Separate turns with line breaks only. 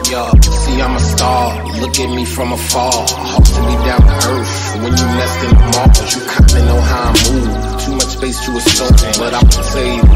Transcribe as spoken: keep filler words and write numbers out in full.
Yeah, see I'm a star, look at me from afar. Hope to be down to earth when you nest in the Mars. You kinda know how I move, too much space to assume, but I would say